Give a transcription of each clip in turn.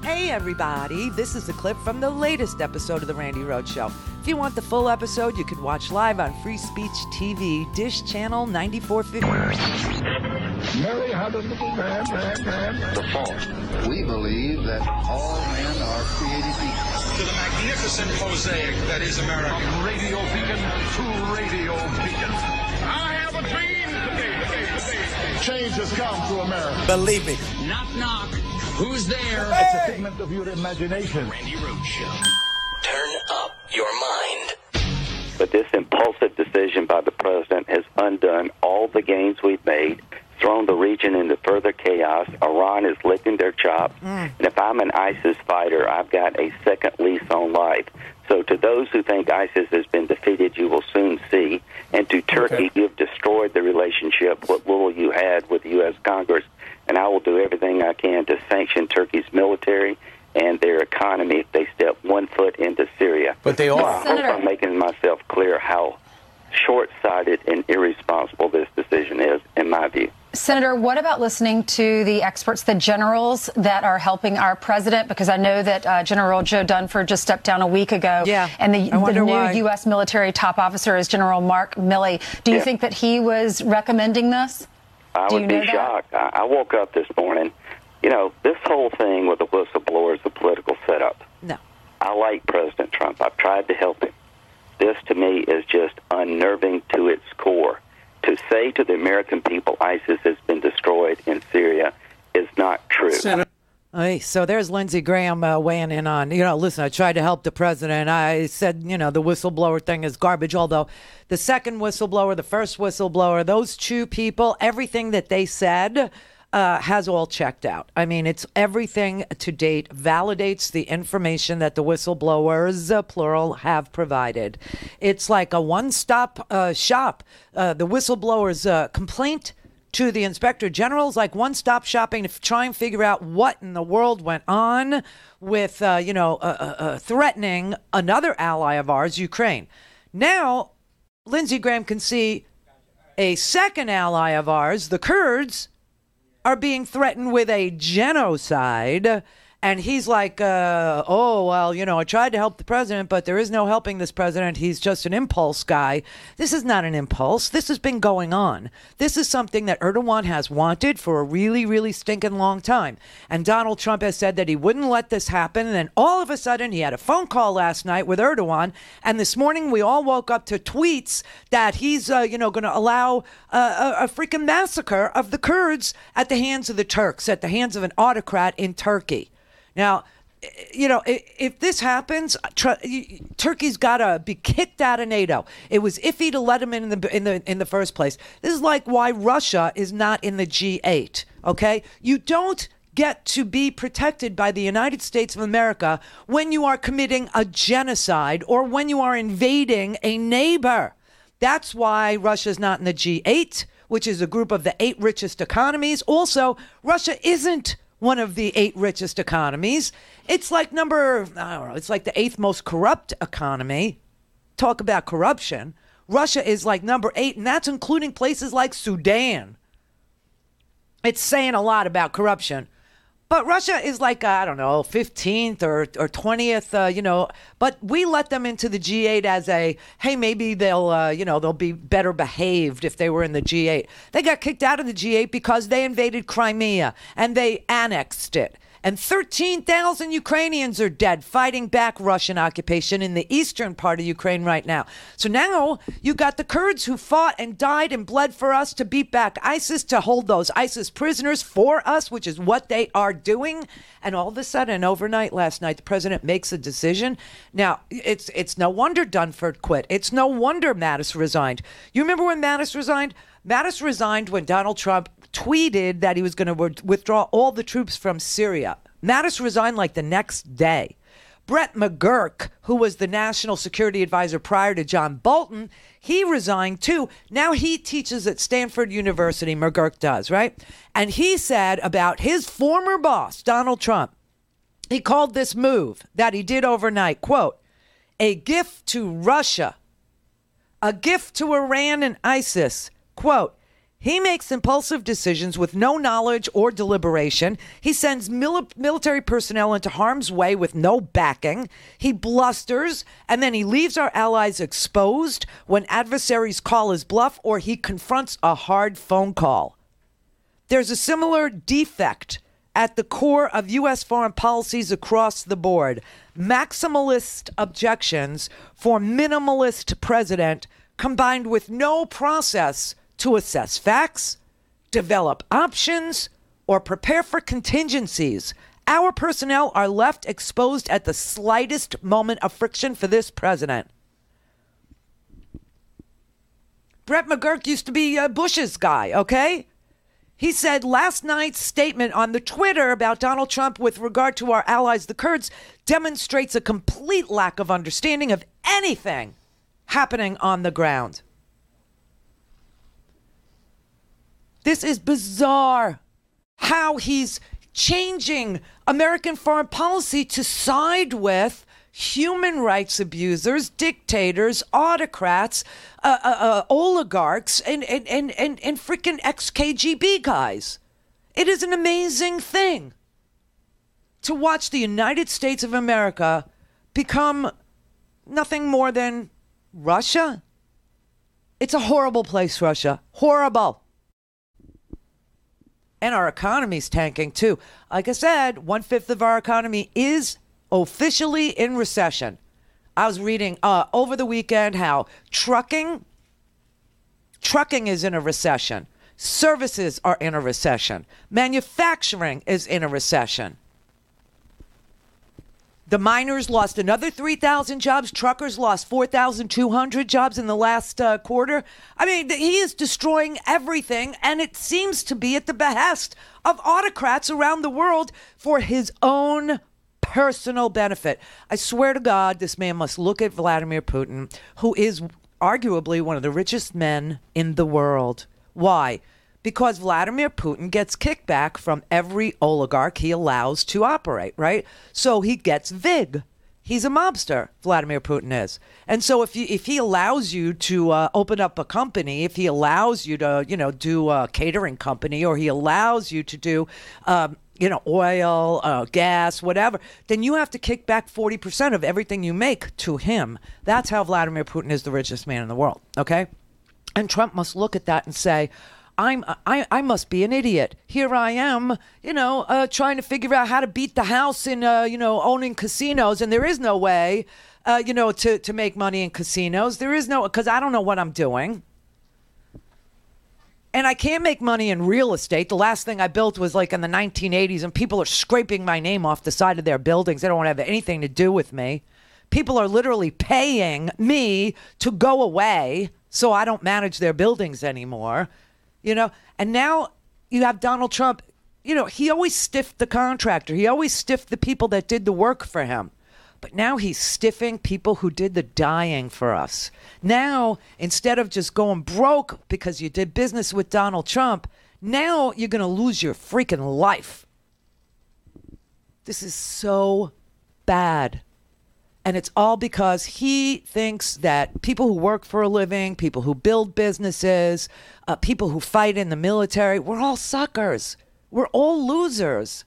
Hey everybody, this is a clip from the latest episode of The Randy Rhoads Show. If you want the full episode, you can watch live on Free Speech TV, Dish Channel 9450. Mary had a little man. The fault. We believe that all men are created equal. To the magnificent mosaic that is America. From radio beacon to radio beacon. I have a dream today. Change has come to America. Believe me. Knock, knock. Who's there? It's a figment of your imagination. Randy Rhoads Show. Turn up your mind. But this impulsive decision by the president has undone all the gains we've made, thrown the region into further chaos. Iran is licking their chops. And if I'm an ISIS fighter, I've got a second lease on life. So to those who think ISIS has been defeated, you will soon see. And to Turkey, you've destroyed the relationship, what little you had with the U.S. Congress. And I will do everything I can to sanction Turkey's military and their economy if they step 1 foot into Syria. But they are. I hope I'm making myself clear how short-sighted and irresponsible this decision is, in my view. Senator, what about listening to the experts, the generals that are helping our president? Because I know that General Joe Dunford just stepped down a week ago. Yeah, and the new why. U.S. military top officer is General Mark Milley. Do you think that he was recommending this? I would be shocked. I woke up this morning. You know, this whole thing with the whistleblower is a political setup. No. I like President Trump. I've tried to help him. This, to me, is just unnerving to its core. To say to the American people ISIS has been destroyed in Syria is not true. Hey, so there's Lindsey Graham weighing in on, listen, I tried to help the president. I said, the whistleblower thing is garbage, although the second whistleblower, the first whistleblower, those two people, everything that they said has all checked out. I mean, it's everything to date validates the information that the whistleblowers, plural, have provided. It's like a one-stop shop. The whistleblower's complaint to the inspector general's like one-stop shopping to try and figure out what in the world went on with, threatening another ally of ours, Ukraine. Now, Lindsey Graham can see a second ally of ours, the Kurds, are being threatened with a genocide. And he's like, I tried to help the president, but there is no helping this president. He's just an impulse guy. This is not an impulse. This has been going on. This is something that Erdogan has wanted for a really, really stinking long time. And Donald Trump has said that he wouldn't let this happen. And then all of a sudden, he had a phone call last night with Erdogan. And this morning, we all woke up to tweets that he's, going to allow a freaking massacre of the Kurds at the hands of the Turks, at the hands of an autocrat in Turkey. Now, if this happens, Turkey's got to be kicked out of NATO. It was iffy to let them in the first place. This is like why Russia is not in the G8. Okay, you don't get to be protected by the United States of America when you are committing a genocide or when you are invading a neighbor. That's why Russia's not in the G8, which is a group of the 8 richest economies. Also, Russia isn't one of the 8 richest economies. It's like it's like the 8th most corrupt economy. Talk about corruption. Russia is like number 8, and that's including places like Sudan. It's saying a lot about corruption. But Russia is like, 15th or 20th, but we let them into the G8 as hey, maybe they'll be better behaved if they were in the G8. They got kicked out of the G8 because they invaded Crimea and they annexed it. And 13,000 Ukrainians are dead fighting back Russian occupation in the eastern part of Ukraine right now. So now you got the Kurds who fought and died and bled for us to beat back ISIS, to hold those ISIS prisoners for us, which is what they are doing. And all of a sudden, overnight last night, the president makes a decision. Now, it's no wonder Dunford quit. It's no wonder Mattis resigned. You remember when Mattis resigned? Mattis resigned when Donald Trump tweeted that he was going to withdraw all the troops from Syria. Mattis resigned like the next day. Brett McGurk, who was the national security advisor prior to John Bolton, he resigned too. Now he teaches at Stanford University, McGurk does, right? And he said about his former boss, Donald Trump, he called this move that he did overnight, quote, a gift to Russia, a gift to Iran and ISIS, quote, He makes impulsive decisions with no knowledge or deliberation. He sends military personnel into harm's way with no backing. He blusters, and then he leaves our allies exposed when adversaries call his bluff or he confronts a hard phone call. There's a similar defect at the core of U.S. foreign policies across the board. Maximalist objections for minimalist president combined with no process to assess facts, develop options, or prepare for contingencies. Our personnel are left exposed at the slightest moment of friction for this president. Brett McGurk used to be Bush's guy, okay? He said last night's statement on the Twitter about Donald Trump with regard to our allies, the Kurds, demonstrates a complete lack of understanding of anything happening on the ground. This is bizarre how he's changing American foreign policy to side with human rights abusers, dictators, autocrats, oligarchs, and freaking ex-KGB guys. It is an amazing thing to watch the United States of America become nothing more than Russia. It's a horrible place, Russia. Horrible. And our economy's tanking, too. Like I said, 1/5 of our economy is officially in recession. I was reading over the weekend how trucking is in a recession. Services are in a recession. Manufacturing is in a recession. The miners lost another 3,000 jobs. Truckers lost 4,200 jobs in the last quarter. I mean, he is destroying everything, and it seems to be at the behest of autocrats around the world for his own personal benefit. I swear to God, this man must look at Vladimir Putin, who is arguably one of the richest men in the world. Why? Because Vladimir Putin gets kickback from every oligarch he allows to operate, right? So he gets VIG. He's a mobster, Vladimir Putin is. And so if he allows you to open up a company, if he allows you to, do a catering company, or he allows you to do, oil, gas, whatever, then you have to kick back 40% of everything you make to him. That's how Vladimir Putin is the richest man in the world, okay? And Trump must look at that and say, I must be an idiot. Here I am, trying to figure out how to beat the house in, owning casinos. And there is no way, to make money in casinos. There is no, because I don't know what I'm doing. And I can't make money in real estate. The last thing I built was like in the 1980s, and people are scraping my name off the side of their buildings. They don't want to have anything to do with me. People are literally paying me to go away so I don't manage their buildings anymore. And now you have Donald Trump, he always stiffed the contractor. He always stiffed the people that did the work for him. But now he's stiffing people who did the dying for us. Now, instead of just going broke because you did business with Donald Trump, now you're going to lose your freaking life. This is so bad. And it's all because he thinks that people who work for a living, people who build businesses, people who fight in the military, we're all suckers. We're all losers.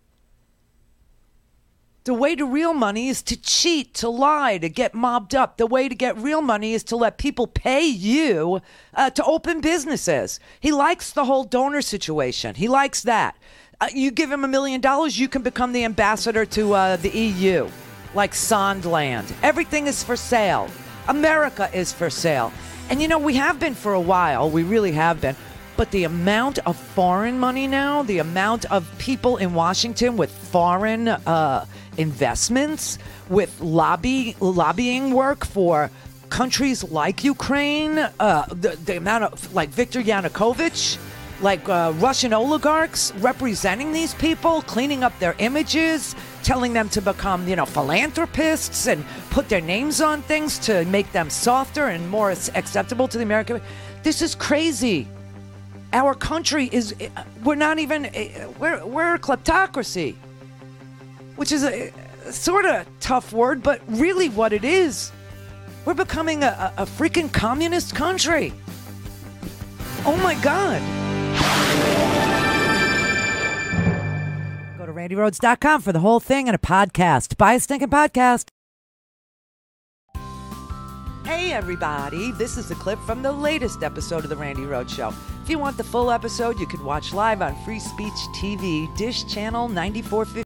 The way to real money is to cheat, to lie, to get mobbed up. The way to get real money is to let people pay you to open businesses. He likes the whole donor situation. He likes that. You give him $1 million, you can become the ambassador to the EU. Like Sondland. Everything is for sale. America is for sale. And we have been for a while. We really have been. But the amount of foreign money now, the amount of people in Washington with foreign investments, with lobbying work for countries like Ukraine, the amount of like Viktor Yanukovych, like Russian oligarchs representing these people, cleaning up their images, telling them to become, philanthropists and put their names on things to make them softer and more acceptable to the American. This is crazy. Our country we're not even, we're a kleptocracy, which is a sort of tough word, but really what it is, we're becoming a freaking communist country. Oh, my God. Go to randyrhodes.com for the whole thing and a podcast. Buy a stinking podcast. Hey, everybody. This is a clip from the latest episode of The Randy Rhodes Show. If you want the full episode, you can watch live on Free Speech TV, Dish Channel 9450.